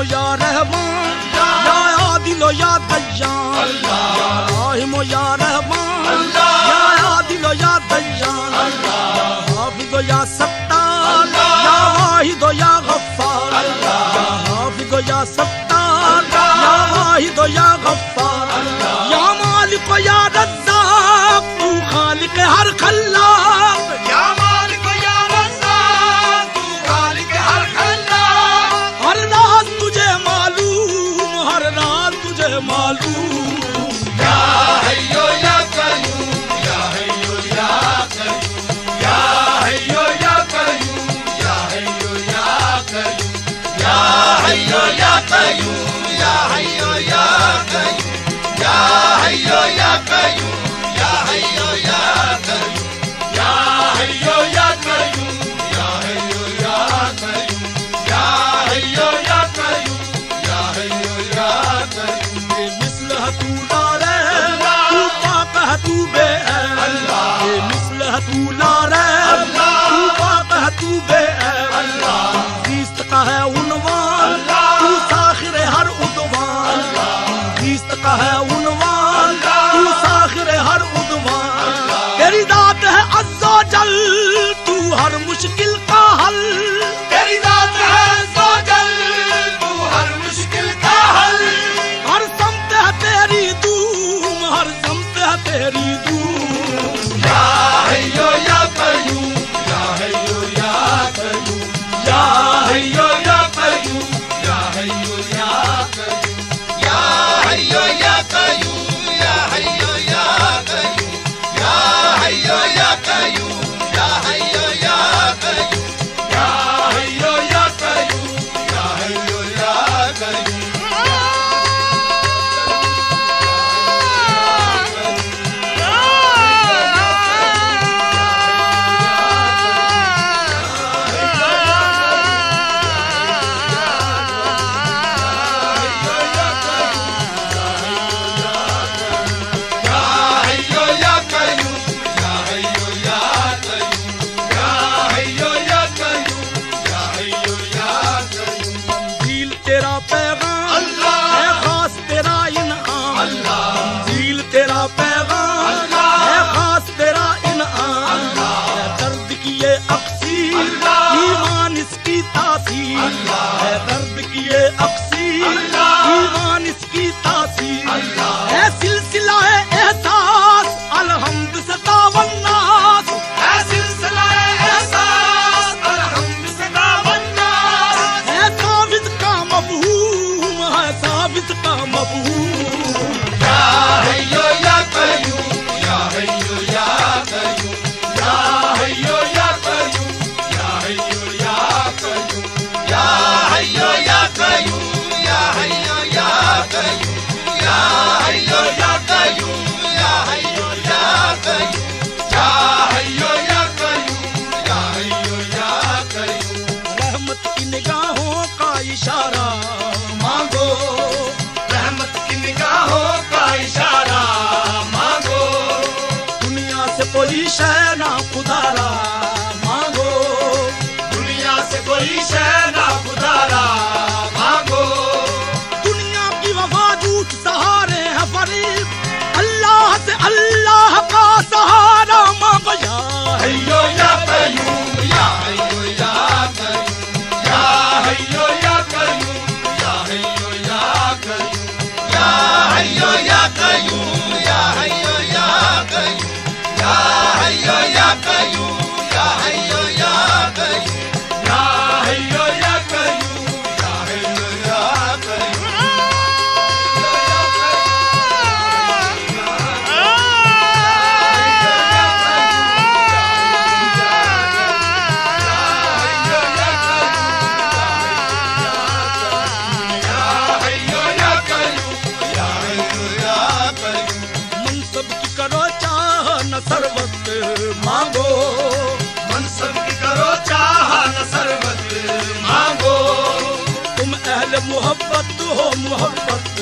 या रहमान या आदिल या दय्यान, या राहिम या रहमान या आदिल या दय्यान, या हाफिज या सत्तार या वाहिद या गफ्फार, या हाफिज या सत्तार या वाहिद या गफ्फार, या मालिक या रज़्ज़ाक़ तू खालिक हर खल्लाक़, या मालिक या रज़्ज़ाक़ तू खालिक हर खल्लाक़, हर राज तुझे मालूम, हर राज तुझे मालूम, या हय्यो या क़य्यूम, या हय्यो या क़य्यूम, या हय्यो या क़य्यूम, या हय्यो या क़य्यूम, या हय्यो या क़य्यूम, या हय्यो या क़य्यूम, या हय्यो या क़य्यूम, या हय्यो या क़य्यूम, या हय्यो या क़य्यूम, या हय्यो या क़य्यूम, या हय्यो या क़य्यूम, या हय्यो या क़य्यूम। बेमिसल है तू लारे, तू पाक है तू बेऐब, बेमिसल है तू लारे, तू पाक है तू बेऐब, ज़ीस्त का है उन्वान, तू साखिर हर उद्वान, ज़ीस्त का है उन्वान, तू साखिर हर उद्वान, तेरी दात है अज़्ज़ो जल, तू हर मुश्किल का हल, तेरी दात है अज़्ज़ो जल, तू हर मुश्किल का हल, हर समत है तेरी दूम, हर समत है तेरी दूम, या हय्यो या क़य्यूम, या हय्यो या क़य्यूम, या हय्यो या क़य्यूम, या हय्यो या क़य्यूम, या हय्यो या क़य्यूम, या हय्यो या क़य्यूम, या हय्यो या क़य्यूम, या हय्यो या क़य्यूम, या हय्यो या क़य्यूम, या हय्यो या क़य्यूम। ईमान इसकी तासीर है, सिलसिला है एहसास अलहम्द से तावन्नास, है सिलसिला है एहसास अलहम्द से तावन्नास, है साबित का मफहूम, है साबित का मफहूम, या हय्यो या क़य्यूम, या हय्यो या क़य्यूम, या हय्यो या क़य्यूम, या हय्यो या क़य्यूम, या हय्यो या क़य्यूम, या हय्यो या क़य्यूम, या हय्यो या क़य्यूम, या हय्यो या क़य्यूम, या हय्यो या क़य्यूम, या हय्यो या क़य्यूम। रहमत की निगाहों का इशारा मांगो, रहमत की निगाहों का इशारा मांगो, दुनिया से कोई शय ना खुदारा मांगो, दुनिया से कोई शय ना खुदारा मांगो, दुनिया की वफा झूठ सहारे हैं फरीब, अल्लाह से अल्लाह का सहारा मांगो, या हय्यो या क़य्यूम, या हय्यो या क़य्यूम, या हय्यो या क़य्यूम, या हय्यो या क़य्यूम, या हय्यो या क़य्यूम, या हय्यो या क़य्यूम, या हय्यो या क़य्यूम, या हय्यो या क़य्यूम, या हय्यो या क़य्यूम, या हय्यो या क़य्यूम। मनसब की करो चाह न सरवत मांगो, मनसब की करो चाह न सरवत मांगो, तुम अहले मोहब्बत हो मोहब्बत